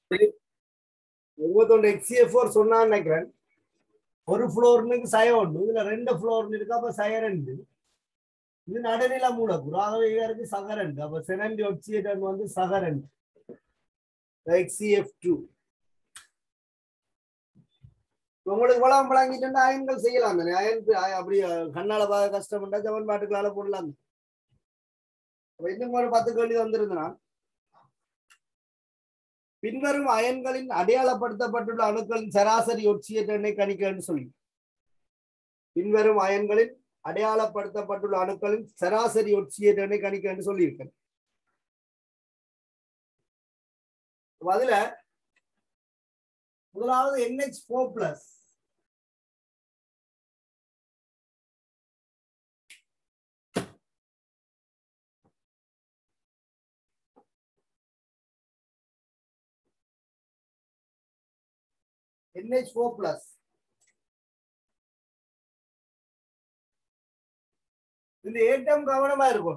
ஒவ்வொருத்தோட HCl4 சொன்னான்னு நினைக்கிறேன். ஒரு ஃப்ளோர்னுக்கு சய ஒன்று, இதுல 2 ஃப்ளோர்னு இருக்கு, அப்ப சய 2. இது நடுநில மூலக்கூறு, ஆகவே இவருக்கு சக 2. அப்ப செனன் ஆக்சிடேட் வந்து சக 2, HCF2. உங்களுக்கு வளம் வழங்கிட்டு அயன்கள் செய்யலாம் தானே. அயன் அப்படி கண்ணால பார்க்க கஷ்டப்பட்டா ஜவன் பாட்டுக்களால போடலாம். இன்னும் ஒரு 10 கேள்வி வந்திருந்தா, பின்வரும் அயன்களின் அடையாளப்படுத்தப்பட்டுள்ள அணுக்களின் சராசரி ஒட்சியேட்டனை கணிக்கன்னு சொல்லி, பின்வரும் அயன்களின் அடையாளப்படுத்தப்பட்டுள்ள அணுக்களின் சராசரி ஒட்சியேட்டனை கணிக்கன்னு சொல்லியிருக்கேன். அதுல முதலாவது NH4+. NH4+. இந்த ஏற்றம் கவனமா இருக்கும்.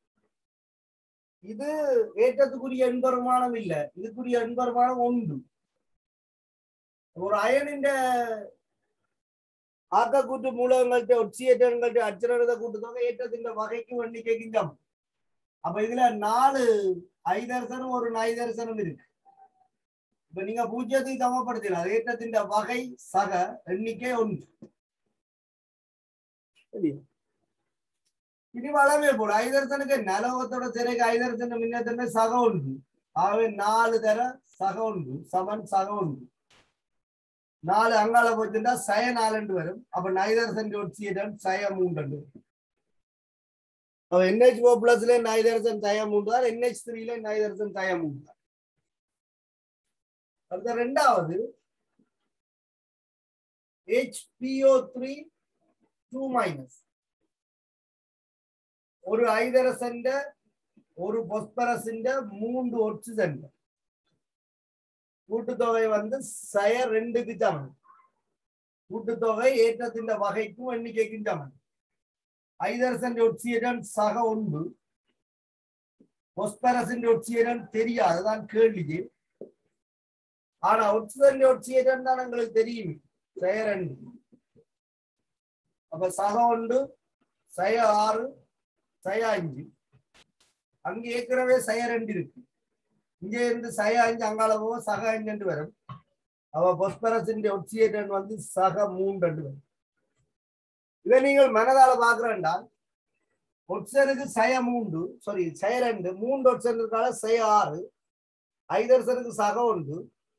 இது ஏற்றத்துக்குரிய எண்பெருமானம் இல்ல, இதுக்குரிய எண்பெருமானம் 1. ஒரு அயனின் ஆக்க கூட்டு மூலகங்கள்ட்ட ஒட்சியேட்டர்கள்ட்ட அச்சரத கூட்டுத்தொகை ஏற்றத்தின் வகைக்கும் எண்ணிக்கைக்கும் சமம். அப்ப இதுல 4 ஐதரசனும் ஒரு நைதரசனும் இருக்கு. இப்ப நீங்க 0க்கு சமப்படுத்தலாம். ஏற்றத்தின் வகை சக எண்ணிக்கை 1. இனி வளமே போல ஐதரசனுக்கு நலவத்தோட திரைக்கு ஐதரசன் மின்னத்தன்மை சக 1. ஆகவே 4 தர சக 1 சமன் சக 1. 4 அங்கால போச்சுட்டா சய 4 வரும். அப்ப நைதரசன் ஒட்சியேட்டன் சய 3. அப்ப NH4+ல நைதரசன் சய 3, NH3ல நைதரசன் சய 3. அடுத்த இரண்டாவது HPO3 2-. ஒரு ஐதரசன் ஒரு பொஸ்பரஸின் 3 ஒட்சிஜன் கூட்டுத்தொகை வந்து சய 2க்கு சமம். கூட்டுத்தொகை ஏற்றத்தின் வகைக்கும் எண்ணிக்கைக்கும் சமம். ஐதரசன் ஒட்சியேட்டன் சக 1, பொஸ்பரஸின் ஒட்சியேட்டன் தெரியாது, அதுதான் கேள்வி. ஆனா ஒட்சிஜன் ஒட்சியேட்டன் தான் உங்களுக்கு தெரியும், சய 2. அப்ப சக 1 சய 6 சய 5. அங்க ஏற்கனவே சய 2 இருக்கு. இங்கே இருந்து சய 5 அங்கால போக சக 5 வரும். அவ பொஸ்பரஸின் ஒட்சியேட்டன் வந்து சக 3 வரும். இதை நீங்கள் மனதால பாக்குறேன்டா, ஒட்சனுக்கு சய 3 சய 2, 3 ஒட்சனுக்கால சய 6, ஐதரசனுக்கு சக 1,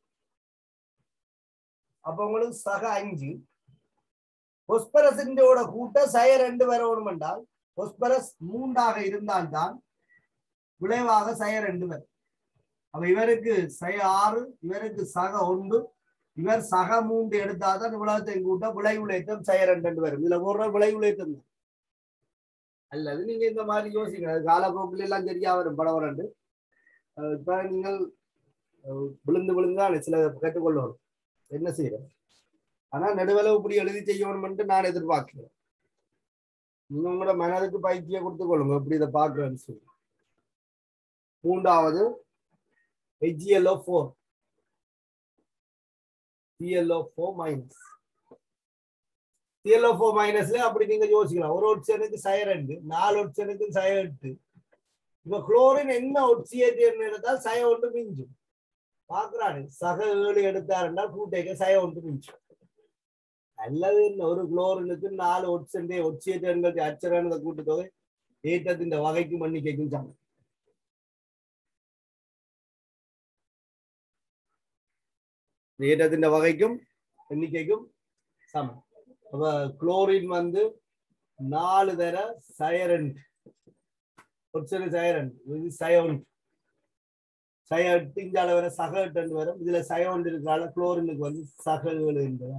அப்ப உங்களுக்கு சக 5. பொஸ்பரஸின் கூட்ட சய 2 வரணும் என்றால் பொஸ்பரஸ் 3ஆக இருந்தால்தான் விளைவாக சய 2 வரும். அப்ப இவருக்கு சய 6, இவருக்கு சக 1, இவர் சக 3 எடுத்தாதான் விளைவத்தை கூட்ட விளைவுலேற்றம் சய 2 வரும். இதுல ஒரு விளைவுலேற்றம் அல்லது நீங்க இந்த மாதிரி யோசிங்க. காலப்போக்கில் எல்லாம் சரியா வரும் படம் 2. இப்ப நீங்கள் விழுந்துதான் சில கேட்டுக்கொள்ளணும், என்ன செய்யறோம். ஆனா நடுவளவு இப்படி எழுதி செய்யணும்னு நான் எதிர்பார்க்கிறேன். நீங்க உங்களோட மனதுக்கு பயிற்சியை கொடுத்துக் கொள்ளுங்க இப்படி இதை பார்க்கிறேன்னு சொல்லி. மூன்றாவது HgLO4 ClO4-. ClO4- அப்படி நீங்க யோசிக்கலாம். ஒரு ஒட்சியனுக்கு சய 2, 4 ஒட்சியனுக்கு சய 8. இப்ப குளோரின் என்ன ஒட்சியேட் எடுத்தால் சய 1 மிஞ்சும். பாக்குறாரு சக 7 எடுத்தாருன்னா கூட்டைக்கு சய 1 மிஞ்சும். அல்லது ஒரு குளோரினுக்கு 4 ஒட்சியேட் அச்சரான கூட்டுத்தொகை ஏற்றத்தின் வகைக்கும் எண்ணிக்கைக்கும் சமம். ஏற்றத்தின் வகைக்கும் எண்ணிக்கைக்கும் சமம். அப்ப குளோரின் வந்து 4 தர சய 2, ஒட்சனு சய 2, இது சய 1, சய 8 இங்கால வர சக 8 வரும். இதுல சய 1 இருக்கிறால குளோரினுக்கு வந்து சக 7 என்பது.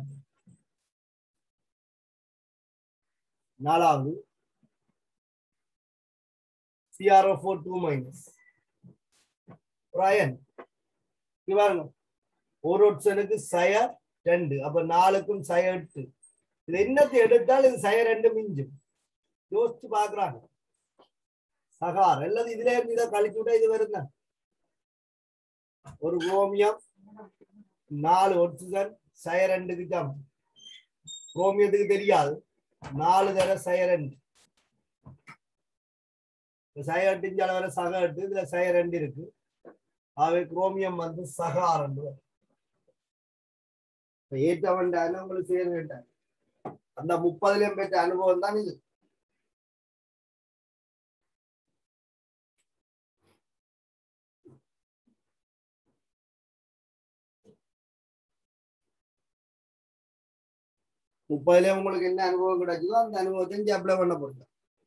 நாலாவது CrO4 2-. ஒரு அயன் பாருங்க, ஒரு ஒட்சனுக்கு சய 2, அப்ப 4க்கும் சய 8. இது என்னத்தை எடுத்தால் இது சய 2 மிஞ்சும். யோசிச்சு பாக்குறாங்க சகார் அல்லது இதுல இருந்து இதை கழிச்சு விட்டா இது வருங்க. ஒரு குரோமியம் 4 ஒட்சிஜன் சய 2க்கு ஜம்ப். குரோமியத்துக்கு தெரியாது 4 தர சய 2 சய 8 வர சக 8 இதுல சய 2 இருக்கு. ஆகவே குரோமியம் வந்து சக 6 ஏற்ற வேண்டாம் உங்களுக்கு சேர வேண்டாம். அந்த 30லயும் பெற்ற அனுபவம் தான் இது. உங்களுக்கு என்ன அனுபவம் கிடைச்சதோ அந்த அனுபவத்தை அப்ளை பண்ண போறீங்க.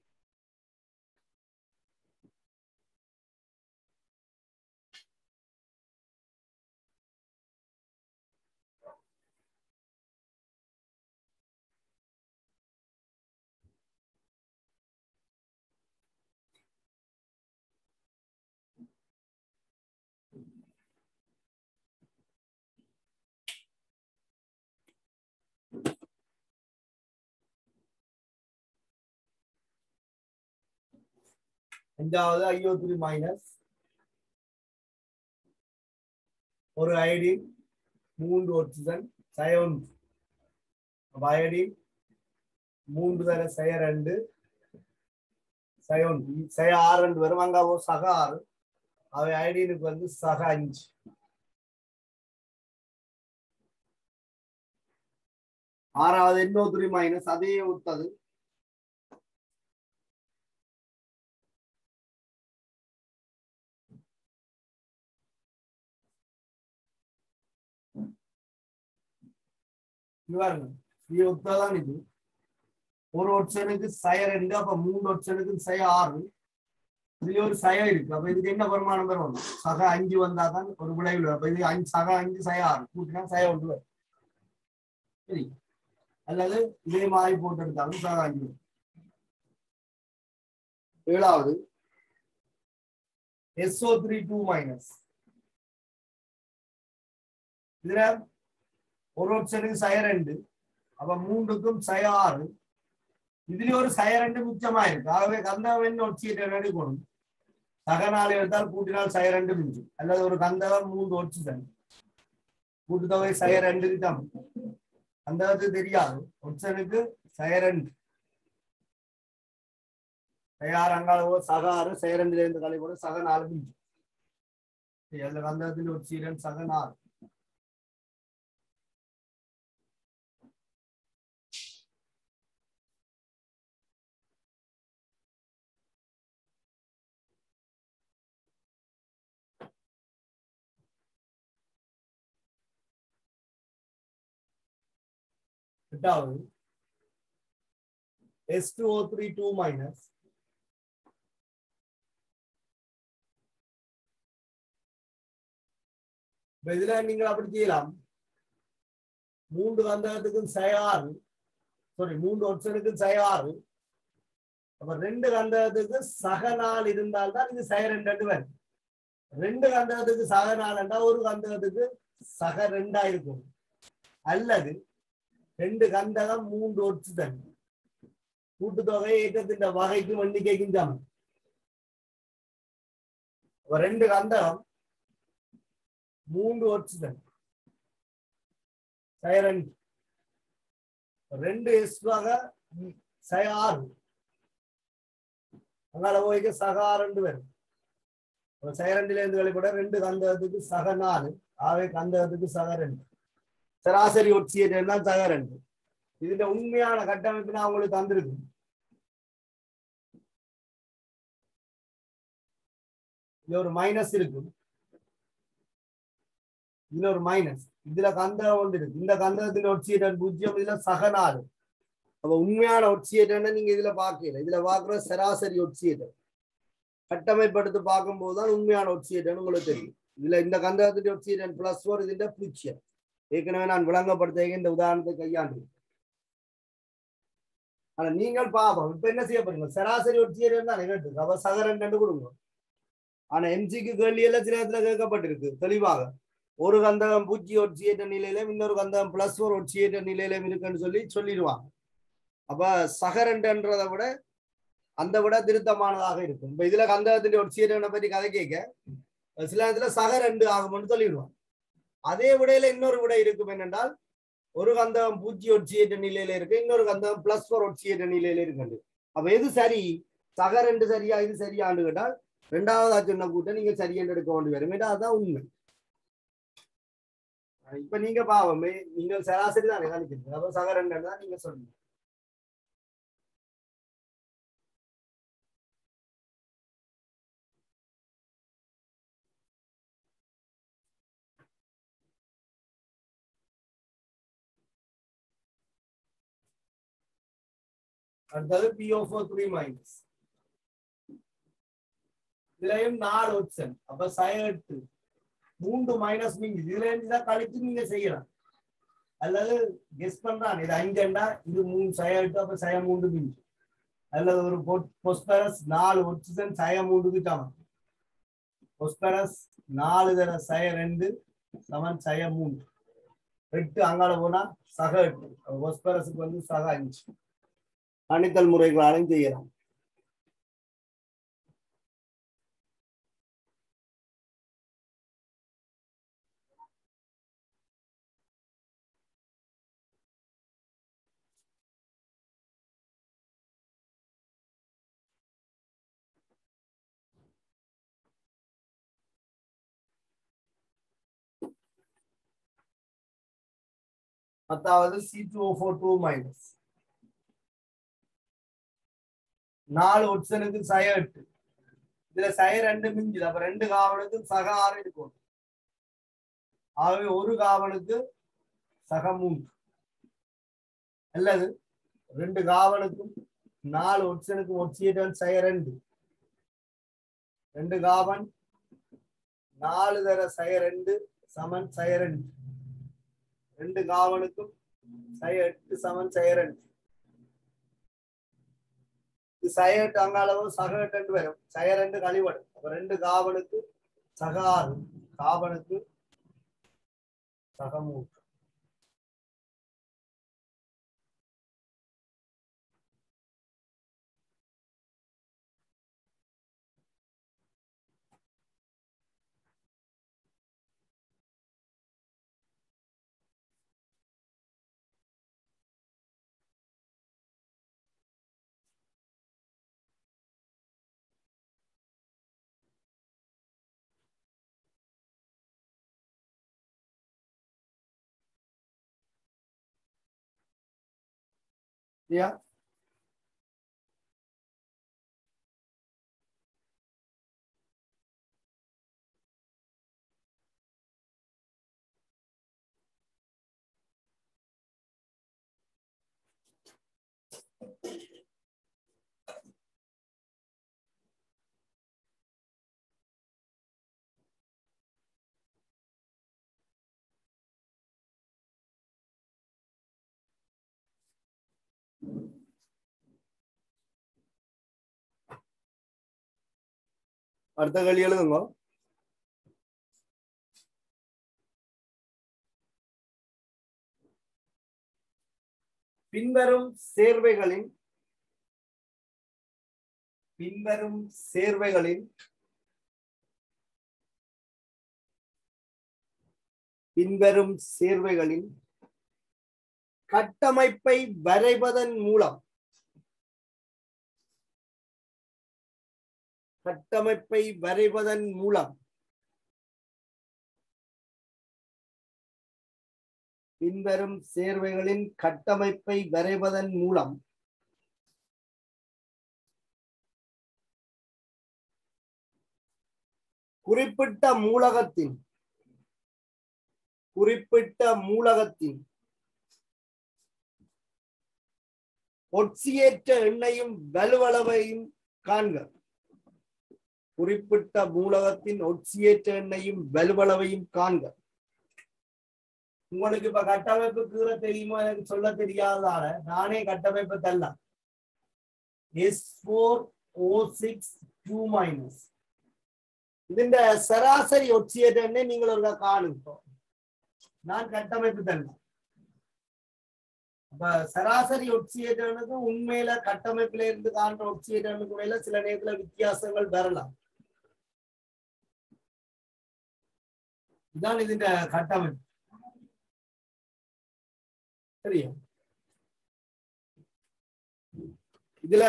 அஞ்சாவது IO3 மைனஸ் ஒரு அயோடின் 3 ஆக்சிஜன் சய 1. அயோடின் 3 தர சய 2 சய 1 சய 6 வரும். அங்க சக 6 அவை அயோடினுக்கு வந்து சக 5. ஆறாவது NO3 மைனஸ் அதே ஒத்தது ஒத்ததான் இது. ஒரு ஆக்சிஜனுக்கு சய 2 அப்ப 3 ஆக்சிஜனுக்கு சய 6 இதுல ஒரு சய இருக்கு. அப்ப இதுக்கு என்ன பெருமானம் பெறும்? சக 5 வந்தாதான் ஒரு விளைவு. அப்ப இது 5 சக 5 சய 6 கூட்டினா சய 1 சரி. அல்லது இதே மாதிரி போட்டு எடுத்தாலும் சக 5. ஏழாவது SO3 2 மைனஸ் இதுல ஒரு ஆப்ஷனுக்கு சய 2 அப்ப 3க்கும் சய 6 இதுல ஒரு சய 2 மிச்சமா இருக்கு. ஆகவே கந்தகம் ஒட்சியேட் எடுக்கணும். சக 4 எடுத்தால் கூட்டினால் சய 2 மிஞ்சும். அல்லது ஒரு கந்தகம் 3 ஒட்சிஜன் கூட்டுத்தொகை சய 2க்கு தான். கந்தகத்துக்கு தெரியாது ஒட்சனுக்கு சய 2 சய 6 அங்காளவோ சக 6 சய 2ல இருந்து கலை கூட சக 4 மிஞ்சும். அதுல கந்தகத்தில் ஒட்சியேட் சக 4. எட்டாவது S2O3 2 மைனஸ் இதுல நீங்கள் அப்படி செய்யலாம். 3 கந்தகத்துக்கும் சய 6 சாரி 3 ஆக்சிஜனுக்கும் சய 6 அப்ப 2 கந்தகத்துக்கு சக 4 இருந்தால்தான் இது சய 2 வரும். 2 கந்தகத்துக்கு சக 4 என்றால் ஒரு கந்தகத்துக்கு சக 2 இருக்கும். அல்லது 2 கந்தகம் 3 ஆக்சிஜன் கூட்டுத்தொகை ஏற்றத்தின் வகைக்கும் எண்ணிக்கைக்கும் சமம். 2 கந்தகம் 3 ஆக்சிஜன் சய 2 2 எக்ஸ்ட்ராக சய 6 அங்கால போய்க்கு சக 6 வரும். சய 2ல இருந்து வெளிப்பட 2 கந்தகத்துக்கு சக 4 ஆகவே கந்தகத்துக்கு சக 2 சராசரி ஒட்சியேட் தான் சக 2. இதுல உண்மையான கட்டமைப்பு நான் உங்களுக்கு தந்திருக்கு. இதுல ஒரு மைனஸ் இருக்கு. இதுல ஒரு மைனஸ் இதுல கந்தகம் ஒன்று இருக்கு. இந்த கந்தகத்தின் ஒட்சியேட் 0 இதுல சக 4. அப்ப உண்மையான ஒட்சியேட் நீங்க இதுல பாக்கல. இதுல பாக்குற சராசரி ஒட்சியேட் கட்டமைப்படுத்தி பார்க்கும் போதுதான் உண்மையான ஒட்சியேட் உங்களுக்கு தெரியும். இதுல இந்த கந்தகத்தின் ஒட்சியேட் +4 இதுல ஃபியூச்சர் ஏற்கனவே நான் விளங்கப்படுத்த இந்த உதாரணத்தை கையாண்டு. ஆனா நீங்கள் பாப்போம் இப்ப என்ன செய்ய போறீங்க? சராசரி ஒட்சியேட் தான் கேட்டு அப்ப சக 2 கொடுங்க. ஆனா எம்சிக்கு கேள்வி எல்லாம் சில இடத்துல கேட்கப்பட்டிருக்கு தெளிவாக. ஒரு கந்தகம் 0 ஒட்சியேட் நிலையிலும் இன்னொரு கந்தகம் +4 ஒட்சியேட் நிலையிலும் இருக்குன்னு சொல்லிடுவாங்க. அப்ப சக 2ன்றதை விட அந்த விட திருத்தமானதாக இருக்கும். இப்ப இதுல கந்தகத்தின் ஒட்சியேட் பற்றி கதை கேட்க சில இடத்துல சக 2 ஆகும்னு சொல்லிடுவாங்க. அதே விடையில இன்னொரு விடை இருக்கும் என்னென்றால் ஒரு கந்தகம் பூஜ்ஜிய ஒட்சியேற்ற நிலையில இருக்கு, இன்னொரு கந்தகம் +4 ஒட்சியேற்ற நிலையில இருக்கு. அப்ப எது சரி? சக 2 சரியா இது சரியான்னு கேட்டால் ரெண்டாவதா சொன்ன கூட்ட நீங்க சரியென்று எடுக்க வேண்டி வரும். அதான் உண்மை. இப்ப நீங்க பாவம் நீங்க சராசரி தான் கணிக்கிறீங்க. அப்ப சக 2 தான் நீங்க சொல்லுங்க. அடுத்தது PO4 3- இதுலயும் 4 ஆப்ஷன். அப்ப சயட்டு 3 மைனஸ் நீங்க இதுல இருந்து கழிச்சு நீங்க செய்யலாம். அல்லது கெஸ் பண்றான் இது 5 இது 3 சயட்டு, அப்ப சய 3 மிஞ்சி. அல்லது ஒரு பொஸ்பரஸ் 4 ஆக்சிஜன் சய 3க்கு சமம். பொஸ்பரஸ் 4 தர சய 2 சமன் சய 3. 8 அங்கால போனா சக 8. பொஸ்பரஸுக்கு வந்து சக 5. கணித்தல் முறைகளாலும் செய்யலாம். பத்தாவது C2O4 2- 4 ஆக்சிஜனுக்கு சய 8. இதுல சய 2 மிஞ்சுது. அப்ப 2 காவலுக்கு சக 6 இருக்கும். ஆகவே ஒரு காவலுக்கு சக 3 அல்லது 2 காவலுக்கும் 4 ஆக்சிஜனுக்கும் ஒட்சியேற்ற சய 2. 2 காவன் 4 தர சய 2 சமன் சய 2. 2 காவனுக்கும் சய 8 சமன் சய 2. சய 8 அங்காளவு சக 8 வரும். சய 2 கழிவடும். அப்ப 2 காவனுக்கு சக 6, காவனுக்கு சக 3. Yeah. அடுத்த கேள்வி எழுதுங்க. பின்வரும் சேர்வைகளின் கட்டமைப்பை வரைவதன் மூலம் பின்வரும் சேர்வைகளின் கட்டமைப்பை வரைவதன் மூலம் குறிப்பிட்ட மூலகத்தின் ஒட்சியேற்ற எண்ணையும் வலுவளவையும் காண்க. குறிப்பிட்ட மூலகத்தின் ஒட்சியேற்ற எண்ணையும் வலுவளவையும் காண்க. உங்களுக்கு இப்ப கட்டமைப்பு கீழ தெரியுமா எனக்கு சொல்ல தெரியாததால நானே கட்டமைப்பு தரலாம். S4O6 2- ഇതിന്റെ சராசரி ஒட்சியேற்ற எண்ணை நீங்கள் ஒரு காணுங்க. நான் கட்டமைப்பு தரலாம். அப்ப சராசரி ஒட்சியேற்றனுக்கு உண்மையில கட்டமைப்புல இருந்து காண்ற ஒட்சியேற்றனுக்கு மேல சில நேரத்துல வித்தியாசங்கள் வரலாம். இதான் இதுல கட்டமைப்பு. சரியா? இதுல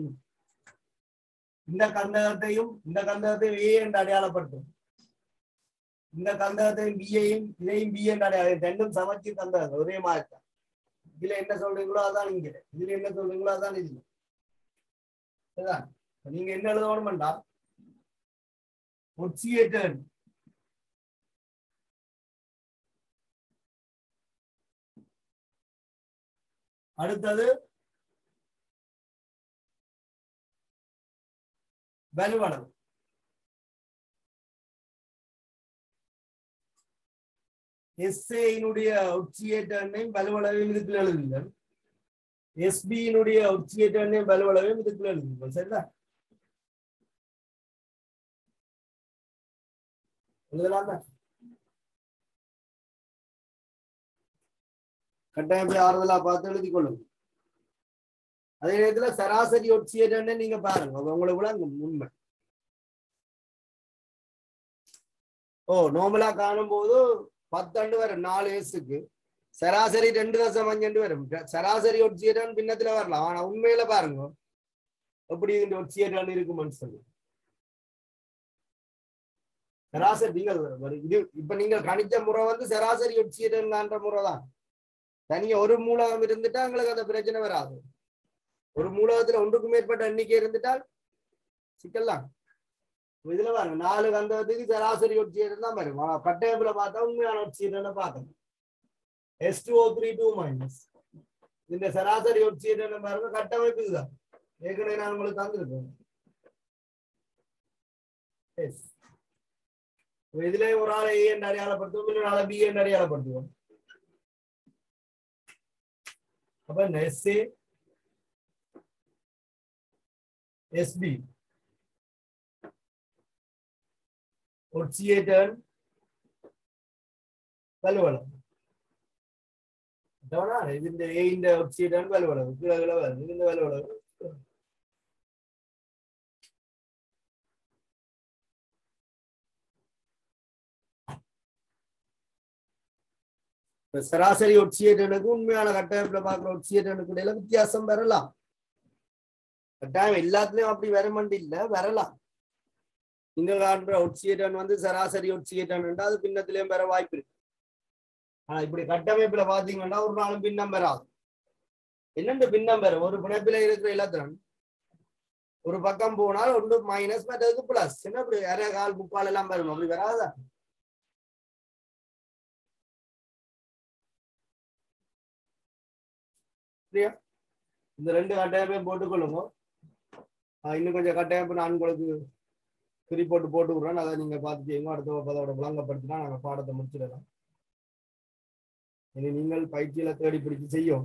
இந்த கந்தகத்தையும் ஏ என்று அடையாளப்படுத்தும். இந்த கந்தகத்தையும் பியையும் இதையும் பி என்று அடையாளம். ரெண்டும் சமச்சீர் கந்தகம், ஒரே மாதிரி தான். இதுல என்ன சொல்றீங்களோ அதான் இங்க, இதுல என்ன சொல்றீங்களோ அதான் இதுல. சரிதான்? நீங்க என்ன எழுதணும்டா, ஒட்சியேட்டட் அடுத்தது வலுவளவு. எஸ்ஏனுடைய ஒட்சியேட்டர்னையும் வலுவளவையும் இதுக்குள்ள எழுதுங்கள். எஸ்பியினுடைய ஒட்சியேட்டர்னையும் வலுவளவையும் இதுக்குள்ள எழுதுங்கள். சரிதான்? எழுதலாம் தான். கட்டாயம் ஆறுதலா பார்த்து எழுதிக் கொள்ளுங்க. அதே நேரத்துல சராசரி ஒட்சியேட்டர்னு நீங்க பாருங்க, உங்களுக்கு உண்மை. நார்மலா காணும் போது 10 வரும் 4 சராசரி 2.5 வரும். சராசரி ஒட்சியேட்டர் பின்னத்துல வரலாம். ஆனா உண்மையில பாருங்க எப்படி இந்த ஒட்சியேட்டர் இருக்கும்னு சொல்லி. சராசரி இது இப்ப நீங்க கணிச்ச முறை சராசரி ஒட்சியேட்டர்ன்ற முறைதான். தனியா ஒரு மூலகம் இருந்துட்டா உங்களுக்கு அந்த பிரச்சனை வராது. ஒரு மூலகத்துல ஒன்றுக்கு மேற்பட்ட எண்ணிக்கை இருந்துட்டால் சிக்கலாம். இதுல பாருங்க 4 கந்தகத்துக்கு சராசரி ஒட்சியேட்டர் தான் வரும். கட்டமைப்புல பார்த்தா உண்மையான ஒட்சியேட்டர் பார்க்கணும். H2O3 இந்த சராசரி ஒட்சியேட்டர் பாருங்க, கட்டமைப்பு இதுதான். ஏற்கனவே நான் உங்களுக்கு தந்திருக்கேன். இதுல ஒரு ஆளை ஏ என்று அடையாளப்படுத்துவோம், இன்னொரு ஆளை பி என்று அடையாளப்படுத்துவோம். அப்ப எஸ்ஏ எஸ்பி ஒட்சியேட்டர் வலுவளவு. ഇതിന്റെ എന്റെ ഒക്സിഡൻ വലുവളവ് ഇതിന്റെ വലുവളവ് சராசரி ஒட்சியேட்டனுக்கு உண்மையான கட்டமைப்புல பார்க்குற ஒட்சியேட்டனுக்கு இடையில வித்தியாசம் வரலாம். கட்டாயம் எல்லாத்துலயும் அப்படி வரமாட்டி இல்ல, வரலாம். நீங்க காட்டுற ஒட்சியேட்டன் சராசரி ஒட்சியேட்டன் அது பின்னத்திலயும் வர வாய்ப்பு இருக்கு. ஆனா இப்படி கட்டமைப்புல பாத்தீங்கன்னா ஒரு நாளும் பின்னம் வராது. என்னென்ன பின்னம் வரும்? ஒரு பிணைப்பில இருக்கிற இலத்திரன் ஒரு பக்கம் போனால் ஒன்று மைனஸ், மற்றது பிளஸ். என்ன இப்படி அரை கால் முக்கால் எல்லாம் வரும், அப்படி வராதா? இந்த 2 கட்டமைப்பையும் போட்டுக்கொள்ளுங்க. இன்னும் கொஞ்சம் கட்டமைப்பு நான் உங்களுக்கு குறி போட்டு விடுறேன். அதை நீங்க பார்த்துட்டீங்க. அடுத்த வகுப்போட விளங்கப்படுத்தினா நாங்க பாடத்தை முடிச்சிடலாம். இனி நீங்கள் பயிற்சியில தேடி பிடிச்சு செய்யும்.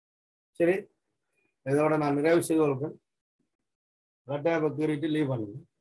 சரி, இதோட நான் நிறைவு செய்து கொடுப்பேன். கட்டமைப்பை கீறிட்டு லீவ் பண்ணுங்க.